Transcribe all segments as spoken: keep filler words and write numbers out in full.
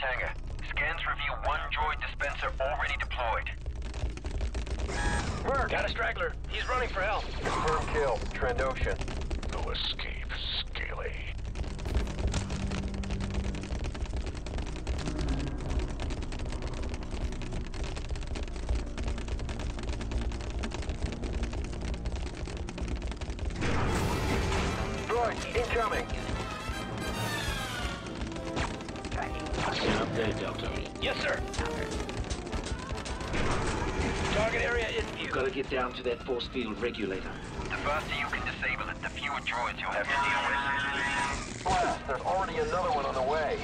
hangar. Scans reveal one droid dispenser already deployed. Merc! Got a straggler. He's running for help. Confirm kill. Trandoshan. No escape, Scaly. Droid, incoming. Stand up there, Delta. Yes, sir. Target area in view. You've got to get down to that force field regulator. The faster you can disable it, the fewer droids you'll have to deal with. Blast, there's already another one on the way.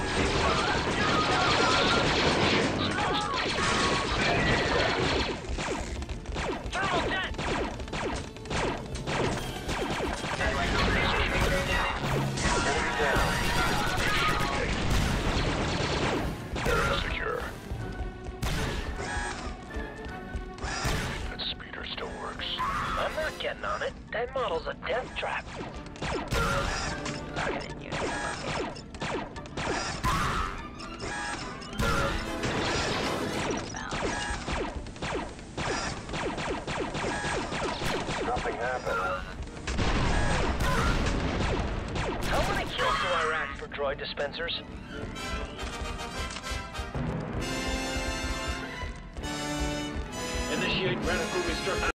Thermal dead! Enemy down. Area secure. That speeder still works. I'm not getting on it. That model's a death trap. Nothing happened. How many kills do I rack for droid dispensers? Initiate radical restriction.